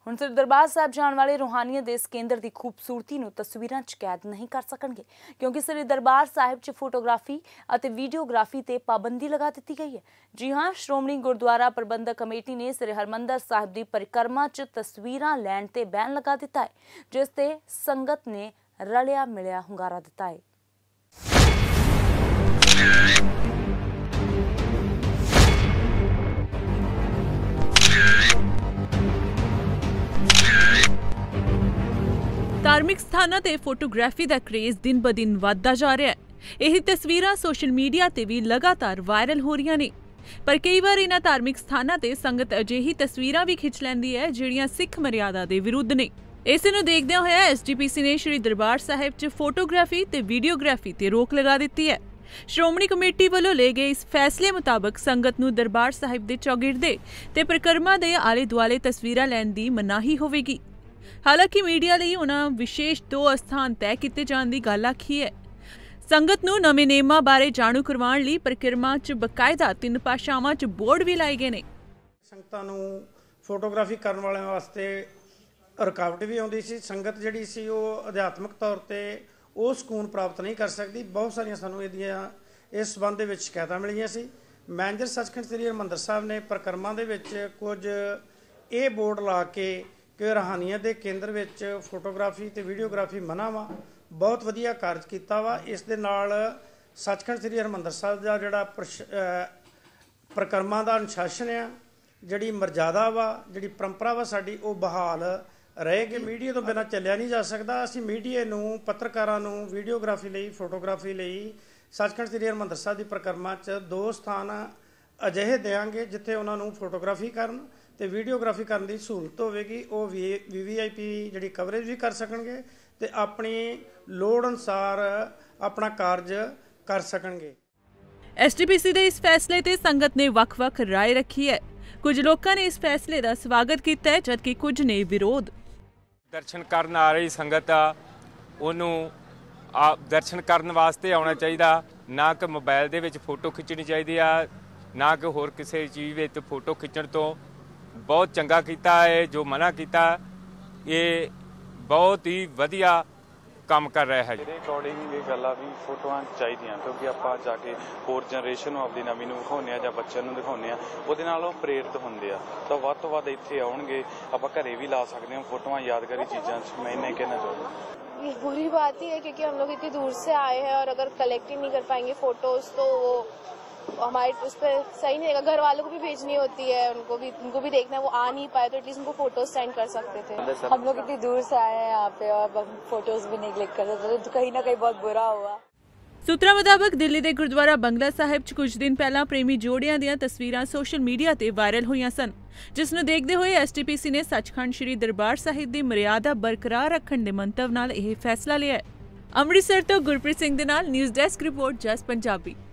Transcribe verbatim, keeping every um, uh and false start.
ਹੁਣ ਸਿਰ ਦਰਬਾਰ ਸਾਹਿਬ ਜਾਣ ਵਾਲੇ ਰੂਹਾਨੀਅਤ ਦੇ ਇਸ ਕੇਂਦਰ ਦੀ ਖੂਬਸੂਰਤੀ ਨੂੰ ਤਸਵੀਰਾਂ 'ਚ ਕੈਦ ਨਹੀਂ ਕਰ ਸਕਣਗੇ, ਕਿਉਂਕਿ ਸ੍ਰੀ ਦਰਬਾਰ ਸਾਹਿਬ 'ਚ ਫੋਟੋਗ੍ਰਾਫੀ ਅਤੇ ਵੀਡੀਓਗ੍ਰਾਫੀ ਤੇ ਪਾਬੰਦੀ ਲਗਾ ਦਿੱਤੀ ਗਈ ਹੈ। ਜੀ ਹਾਂ, ਸ਼੍ਰੋਮਣੀ ਗੁਰਦੁਆਰਾ ਪ੍ਰਬੰਧਕ ਕਮੇਟੀ ਨੇ ਸ੍ਰੀ ਹਰਿਮੰਦਰ ਸਾਹਿਬ ਦੀ ਪਰਿਕਰਮਾ 'ਚ ਤਸਵੀਰਾਂ ਲੈਣ ਤੇ ਬੈਨ ਲਗਾ ਦਿੱਤਾ ਹੈ, ਜਿਸ ਤੇ ਸੰਗਤ ਨੇ ਰਲਿਆ ਮਿਲਿਆ ਹੁੰਗਾਰਾ ਦਿੱਤਾ ਹੈ। धार्मिक स्थानां ते फोटोग्राफी का क्रेज दिन ब दिन वधदा जा रहा है। यही तस्वीरां सोशल मीडिया ते भी लगातार वायरल हो रही ने, पर कई बार इन्हां धार्मिक स्थानां ते संगत अजिही तस्वीरां भी खिंच लैंदी है जिहड़ियां सिख मर्यादा दे विरुद्ध ने। इस नूं देखदे होए एस डी पी सी ने श्री दरबार साहिब च फोटोग्राफी ते वीडियोग्राफी ते रोक लगा दित्ती है। श्रोमणी कमेटी वालों ले गए इस फैसले मुताबक संगत नूं दरबार साहिब दे चौगिरदे ते परिक्रमा दे आले दुआले तस्वीरां लैण दी मनाही होवेगी। हालांकि मीडिया ਲਈ उन्हां विशेष दो अस्थान तय किए जाने की गल आखी है। संगत नूं नਵੇਂ ਨਿਯਮਾਂ बारे जाणू करवाउण लई परिक्रमा च बकायदा तीन भाषावां च बोर्ड भी लाए गए ने। संगतां नूं फोटोग्राफी करन वालिਆਂ वास्ते रुकावट भी आउंदी सी। संगत जिहड़ी सी ਉਹ ਅਧਿਆਤਮਿਕ तौर ਤੇ ਉਹ ਸਕੂਨ ਪ੍ਰਾਪਤ नहीं कर सकती। बहुत ਸਾਰੀਆਂ ਸਾਨੂੰ ਇਹਦੀਆਂ ਇਸ ਸੰਬੰਧ ਦੇ ਵਿੱਚ ਸ਼ਿਕਾਇਤਾਂ ਮਿਲੀਆਂ ਸੀ। ਮੈਨੇਜਰ ਸੱਚਖੰਡ ਸ੍ਰੀ ਹਰਿਮੰਦਰ ਸਾਹਿਬ ਨੇ परिक्रमा ਦੇ ਵਿੱਚ ਕੁਝ ਇਹ ਬੋਰਡ ਲਾ ਕੇ कि रूहानीयत के केंद्र में फोटोग्राफी तो वीडियोग्राफी मना वा बहुत वधिया कार्य किया वा। इस दे नाल सचखंड श्री हरिमंदर साहिब का जिहड़ा परिक्रमा का अनुशासन आ, जिहड़ी मर्यादा वा, जिहड़ी परंपरा वा साडी वो बहाल रहेगी। मीडिया तो बिना चलिया नहीं जा सकता। असीं मीडिया नूं पत्रकारां नूं वीडियोग्राफी लई फोटोग्राफी लई सचखंड श्री हरिमंदर साहिब की परिक्रमा च दो स्थान अजिहे देंगे जिथे उन्हां नूं फोटोग्राफी करन ਤੇ ਵੀਡੀਓਗ੍ਰਾਫੀ ਕਰਨ ਦੀ ਸਹੂਲਤ ਹੋਵੇਗੀ। ਉਹ ਵੀ ਵੀ ਆਈ ਪੀ ਜਿਹੜੀ ਕਵਰੇਜ ਵੀ ਕਰ ਸਕਣਗੇ ਤੇ ਆਪਣੀ ਲੋੜ ਅਨੁਸਾਰ ਆਪਣਾ ਕਾਰਜ ਕਰ ਸਕਣਗੇ। ਐਸ ਟੀ ਪੀ ਸੀ ਦੇ ਇਸ ਫੈਸਲੇ ਤੇ ਸੰਗਤ ਨੇ ਵੱਖ-ਵੱਖ ਰਾਏ ਰੱਖੀ ਹੈ। ਕੁਝ ਲੋਕਾਂ ਨੇ ਇਸ ਫੈਸਲੇ ਦਾ ਸਵਾਗਤ ਕੀਤਾ ਹੈ, ਜਦਕਿ ਕੁਝ ਨੇ ਵਿਰੋਧ। ਦਰਸ਼ਨ ਕਰਨ ਆ ਰਹੀ ਸੰਗਤ ਆ ਉਹਨੂੰ ਆ ਦਰਸ਼ਨ ਕਰਨ ਵਾਸਤੇ ਆਉਣਾ ਚਾਹੀਦਾ, ਨਾ ਕਿ ਮੋਬਾਈਲ ਦੇ ਵਿੱਚ ਫੋਟੋ ਖਿੱਚਣੀ ਚਾਹੀਦੀ ਆ, ਨਾ ਕਿ ਹੋਰ ਕਿਸੇ ਚੀਜ਼ ਵਿੱਚ ਫੋਟੋ ਖਿੱਚਣ ਤੋਂ। बहुत चंगा किया है जो मना किया, ये बहुत ही वधिया काम कर रहा है। मेरे अकॉर्डिंग ये गल भी फोटोआं चाहिए, क्योंकि आप जाके होर जनरेशन अपनी नवीं नूं दिखाने ਜਾਂ ਬੱਚਿਆਂ ਨੂੰ ਦਿਖਾਉਂਦੇ ਆ, ਉਹਦੇ ਨਾਲ ਉਹ ਪ੍ਰੇਰਿਤ ਹੁੰਦੇ ਆ। ਤਾਂ ਵੱਧ ਤੋਂ ਵੱਧ ਇੱਥੇ ਆਉਣਗੇ, ਆਪਾਂ ਘਰੇ भी ला सकते हैं फोटोआं यादगारी चीज़ां। मैं इन्हें कहना चाहूँगा ये बुरी बात ही है, क्योंकि हम लोग इतनी दूर से आए हैं और अगर कलेक्ट ही नहीं कर पाएंगे फोटोज़ तो वो हमारे उस पर सही नहीं रहेगा। घर वालों को भी भेजनी होती है, उनको भी उनको भी देखना है, वो आ नहीं पाए तो एटलीस्ट उनको फोटोज सेंड कर सकते थे। हम लोग इतनी दूर से आए हैं यहाँ पे और हम फोटोज भी नहीं क्लिक कर सकते, तो कहीं ना कहीं बहुत बुरा हुआ। सूत्रों मुताबिक दिल्ली के गुरुद्वारा बंगला साहिब च कुछ दिन पहला प्रेमी जोड़ियां ਦੀਆਂ तस्वीरां सोशल मीडिया ਤੇ वायरल ਹੋਈਆਂ ਸਨ, जिस ਨੂੰ ਦੇਖਦੇ ਹੋਏ ਐਸ ਟੀ ਪੀ ਸੀ ਨੇ ਸੱਚਖੰਡ ਸ਼੍ਰੀ ਦਰਬਾਰ ਸਾਹਿਬ ਦੀ ਮਰਿਆਦਾ ਬਰਕਰਾਰ ਰੱਖਣ ਦੇ ਮੰਤਵ ਨਾਲ ਇਹ ਫੈਸਲਾ ਲਿਆ ਹੈ। ਅੰਮ੍ਰਿਤਸਰ ਤੋਂ ਗੁਰਪ੍ਰੀਤ ਸਿੰਘ ਦੇ ਨਾਲ news desk report Jas Punjabi.